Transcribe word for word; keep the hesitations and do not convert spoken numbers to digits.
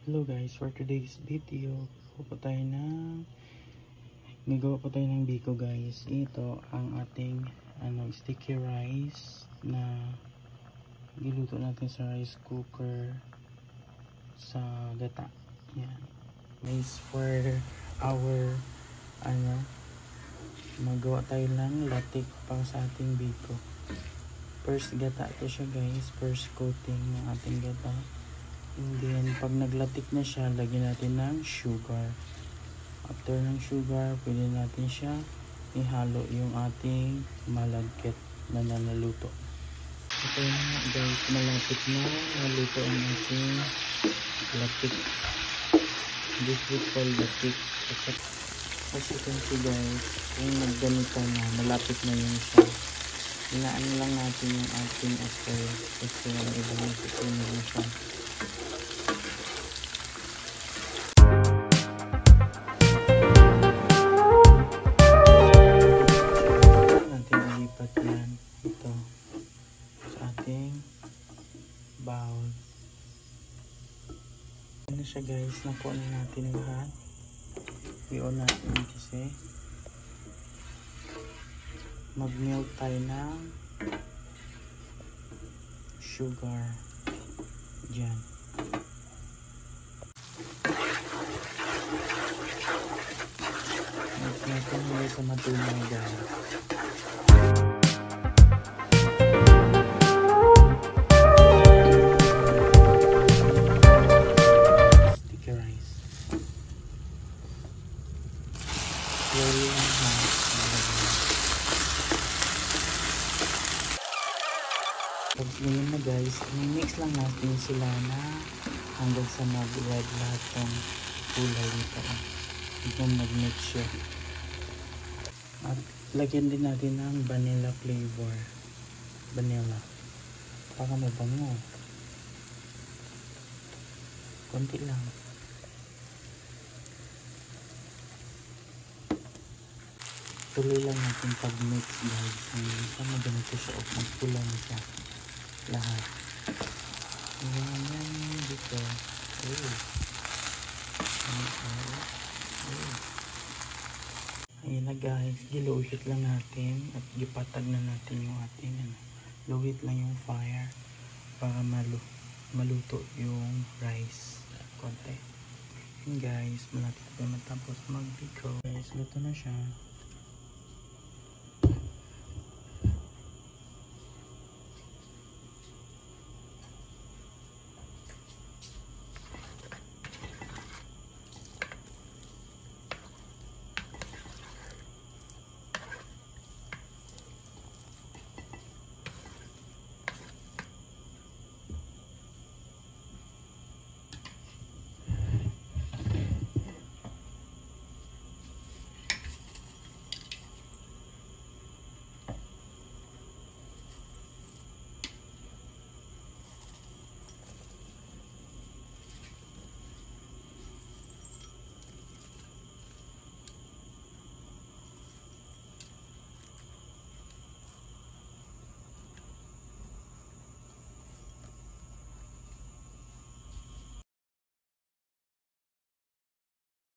Hello guys, for today's video, gagawa po tayo ng gagawa po tayo ng biko guys. Ito ang ating ano, sticky rice na giluto natin sa rice cooker sa gata. Yan. Guys, for our ano, magawa tayo ng latik pang sa ating biko. First gata to siya guys, first coating ng ating gata. And then, pag naglatik na siya, lagyan natin ng sugar. After ng sugar, pwede natin siya ihalo yung ating malagkit na nanaluto. Ito na guys, malapit na naluto ang ating latik. This we call latik. As you can see guys, kung nagganito na, malapit na yun siya. Inaan lang natin yung ating apoy kasi yung ibang susunod na siya. Bowl. Ano siya guys, nakuha na natin lahat. I-on natin kasi mag-melt tayo ng sugar dyan. Melt natin hanggang sa matunaw guys. Pag ngayon na guys, i-mix lang natin sila na hanggang sa mag-red lahat ng kulay nito. Hanggang mag-mix siya. At lagyan din natin ng vanilla flavor. Vanilla. Para mabango. Konti lang. Tuloy lang natin pag-mix guys. Hanggang sa maganito siya o magpula na siya. Lahat. Ayan yan dito. Oh. Ayan na guys. Giluhit lang natin at gipatag na natin yung ating ano. Luhit lang yung fire para malu maluto yung rice. Konti. Ayan guys. Malapit na matapos mag-biko. Guys, luto na siya.